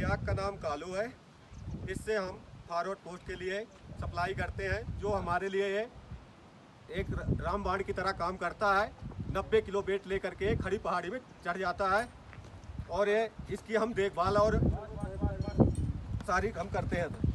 याक का नाम कालू है। इससे हम फॉरवर्ड पोस्ट के लिए सप्लाई करते हैं, जो हमारे लिए ये एक रामबाण की तरह काम करता है। 90 किलो वेट लेकर के खड़ी पहाड़ी में चढ़ जाता है और ये इसकी हम देखभाल और सारी हम करते हैं।